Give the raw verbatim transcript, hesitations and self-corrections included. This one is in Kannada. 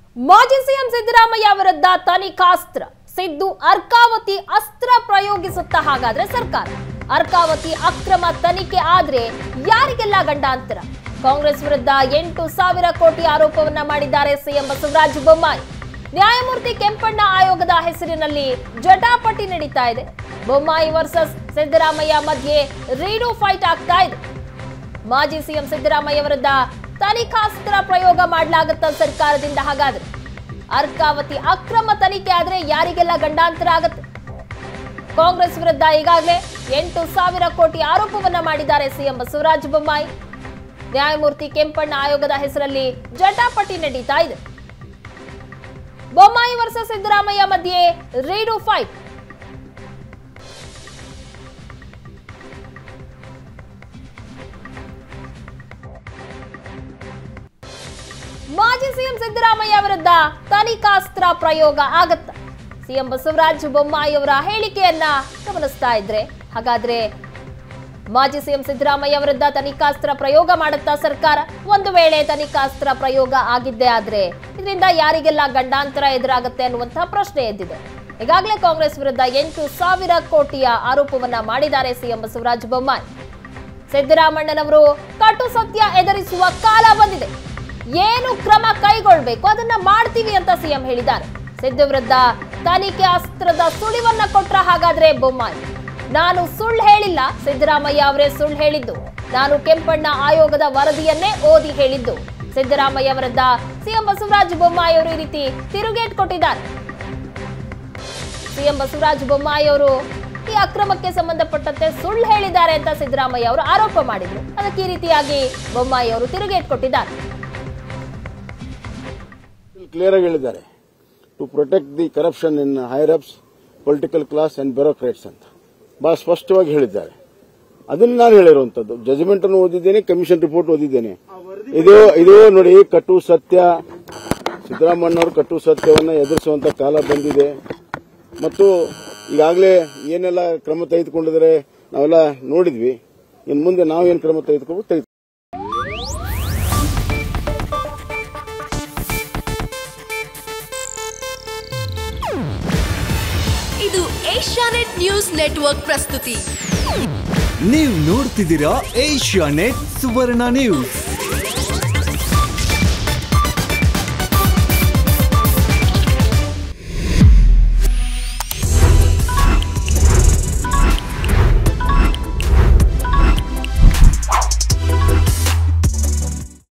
ಮಾಜಿ ಸಿಎಂ ಸಿದ್ದರಾಮಯ್ಯ ವಿರುದ್ಧ ತನಿಖಾಸ್ತ್ರ. ಸಿದ್ದು ಅರ್ಕಾವತಿ ಅಸ್ತ್ರ ಪ್ರಯೋಗಿಸುತ್ತ ಹಾಗಾದ್ರೆ ಸರ್ಕಾರ. ಅರ್ಕಾವತಿ ಅಕ್ರಮ ತನಿಖೆ ಆದ್ರೆ ಯಾರಿಗೆಲ್ಲ ಗಂಡಾಂತರ. ಕಾಂಗ್ರೆಸ್ ವಿರುದ್ಧ ಎಂಟು ಸಾವಿರ ಕೋಟಿ ಆರೋಪವನ್ನ ಮಾಡಿದ್ದಾರೆ ಸಿಎಂ ಬಸವರಾಜ ಬೊಮ್ಮಾಯಿ. ನ್ಯಾಯಮೂರ್ತಿ ಕೆಂಪಣ್ಣ ಆಯೋಗದ ಹೆಸರಿನಲ್ಲಿ ಜಟಾಪಟಿ ನಡೀತಾ ಇದೆ. ಬೊಮ್ಮಾಯಿ ವರ್ಸಸ್ ಸಿದ್ದರಾಮಯ್ಯ ಮಧ್ಯೆ ರೀಡು ಫೈಟ್ ಆಗ್ತಾ ಇದೆ. ಮಾಜಿ ಸಿಎಂ ಸಿದ್ದರಾಮಯ್ಯ ವಿರುದ್ಧ ತನಿಖಾಸ್ತ್ರ ಪ್ರಯೋಗ ಮಾಡಲಾಗುತ್ತ ಸರ್ಕಾರದಿಂದ. ಹಾಗಾದ್ರೆ ಅರ್ಕಾವತಿ ಅಕ್ರಮ ತನಿಖೆ ಆದ್ರೆ ಯಾರಿಗೆಲ್ಲ ಗಂಡಾಂತರ ಆಗುತ್ತೆ. ಕಾಂಗ್ರೆಸ್ ವಿರುದ್ಧ ಈಗಾಗಲೇ ಎಂಟು ಸಾವಿರ ಕೋಟಿ ಆರೋಪವನ್ನ ಮಾಡಿದ್ದಾರೆ ಸಿಎಂ ಬಸವರಾಜ ಬೊಮ್ಮಾಯಿ. ನ್ಯಾಯಮೂರ್ತಿ ಕೆಂಪಣ್ಣ ಆಯೋಗದ ಹೆಸರಲ್ಲಿ ಜಟಾಪಟಿ ನಡೀತಾ ಇದೆ. ಬೊಮ್ಮಾಯಿ ವರ್ಸಸ್ ಸಿದ್ದರಾಮಯ್ಯ ಮಧ್ಯೆ ರೀಡು ಫೈಟ್. ಮಾಜಿ ಸಿಎಂ ಸಿದ್ದರಾಮಯ್ಯ ವಿರುದ್ಧ ತನಿಖಾಸ್ತ್ರ ಪ್ರಯೋಗ ಆಗತ್ತ. ಸಿಎಂ ಬಸವರಾಜ ಬೊಮ್ಮಾಯಿ ಅವರ ಹೇಳಿಕೆಯನ್ನ ಗಮನಿಸ್ತಾ ಇದ್ರೆ ಹಾಗಾದ್ರೆ ಮಾಜಿ ಸಿಎಂ ಸಿದ್ದರಾಮಯ್ಯ ವಿರುದ್ಧ ತನಿಖಾಸ್ತ್ರ ಪ್ರಯೋಗ ಮಾಡುತ್ತಾ ಸರ್ಕಾರ. ಒಂದು ವೇಳೆ ತನಿಖಾಸ್ತ್ರ ಪ್ರಯೋಗ ಆಗಿದ್ದೇ ಆದ್ರೆ ಇದರಿಂದ ಯಾರಿಗೆಲ್ಲ ಗಂಡಾಂತರ ಎದುರಾಗುತ್ತೆ ಅನ್ನುವಂತಹ ಪ್ರಶ್ನೆ ಎದ್ದಿದೆ. ಈಗಾಗಲೇ ಕಾಂಗ್ರೆಸ್ ವಿರುದ್ಧ ಎಂಟು ಸಾವಿರ ಕೋಟಿಯ ಆರೋಪವನ್ನ ಮಾಡಿದ್ದಾರೆ ಸಿಎಂ ಬಸವರಾಜ ಬೊಮ್ಮಾಯಿ. ಸಿದ್ದರಾಮಣ್ಣನವರು ಕಟು ಸತ್ಯ ಎದುರಿಸುವ ಕಾಲ ಬಂದಿದೆ. ಏನು ಕ್ರಮ ಕೈಗೊಳ್ಳಬೇಕು ಅದನ್ನ ಮಾಡ್ತೀವಿ ಅಂತ ಸಿಎಂ ಹೇಳಿದ್ದಾರೆ. ಸಿದ್ದು ವಿರುದ್ಧ ತನಿಖೆ ಅಸ್ತ್ರದ ಸುಳಿವನ್ನ ಕೊಟ್ರ ಹಾಗಾದ್ರೆ ಬೊಮ್ಮಾಯಿ. ನಾನು ಸುಳ್ಳು ಹೇಳಿಲ್ಲ, ಸಿದ್ದರಾಮಯ್ಯ ಅವರೇ ಸುಳ್ಳು ಹೇಳಿದ್ದು. ನಾನು ಕೆಂಪಣ್ಣ ಆಯೋಗದ ವರದಿಯನ್ನೇ ಓದಿ ಹೇಳಿದ್ದು. ಸಿದ್ದರಾಮಯ್ಯ ವಿರುದ್ಧ ಸಿಎಂ ಬಸವರಾಜ ಬೊಮ್ಮಾಯಿ ಅವರು ಈ ರೀತಿ ತಿರುಗೇಟ್ ಕೊಟ್ಟಿದ್ದಾರೆ. ಸಿಎಂ ಬಸವರಾಜ ಬೊಮ್ಮಾಯಿ ಅವರು ಈ ಅಕ್ರಮಕ್ಕೆ ಸಂಬಂಧಪಟ್ಟಂತೆ ಸುಳ್ಳು ಹೇಳಿದ್ದಾರೆ ಅಂತ ಸಿದ್ದರಾಮಯ್ಯ ಅವರು ಆರೋಪ ಮಾಡಿದ್ರು. ಅದಕ್ಕೆ ಈ ರೀತಿಯಾಗಿ ಬೊಮ್ಮಾಯಿ ಅವರು ತಿರುಗೇಟ್ ಕೊಟ್ಟಿದ್ದಾರೆ. ಕ್ಲಿಯರ್ ಆಗಿ ಹೇಳಿದ್ದಾರೆ, to protect the corruption in higher ups, political class and bureaucrats ಅಂತ ಬಹಳ ಸ್ಪಷ್ಟವಾಗಿ ಹೇಳಿದ್ದಾರೆ. ಅದನ್ನ ನಾನು ಹೇಳಿರುವಂತದ್ದು. ಜಜ್ಮೆಂಟ್ ಅನ್ನು ಓದಿದ್ದೇನೆ, ಕಮಿಷನ್ ರಿಪೋರ್ಟ್ ಓದಿದ್ದೇನೆ. ಇದು ಇದು ನೋಡಿ, ಕಟು ಸತ್ಯ, ಸಿದ್ದರಾಮಯ್ಯನವರು ಕಟು ಸತ್ಯವನ್ನ ಎದುರಿಸುವಂತ ಕಾಲ ಬಂದಿದೆ. ಮತ್ತು ಈಗಾಗಲೇ ಏನೆಲ್ಲ ಕ್ರಮ ತೆಗೆದುಕೊಂಡಿದ್ರೆ ನಾವೆಲ್ಲ ನೋಡಿದ್ವಿ. ಇನ್ನು ಮುಂದೆ ನಾವೇನು ಕ್ರಮ ತೆಗೆದುಕೊಂಡು ತೆಗೆದು ಇದು ಏಷ್ಯಾನೆಟ್ ನ್ಯೂಸ್ ನೆಟ್ವರ್ಕ್ ಪ್ರಸ್ತುತಿ. ನೀವು ನೋಡ್ತಿದ್ದೀರಾ ಏಷ್ಯಾನೆಟ್ ಸುವರ್ಣ ನ್ಯೂಸ್.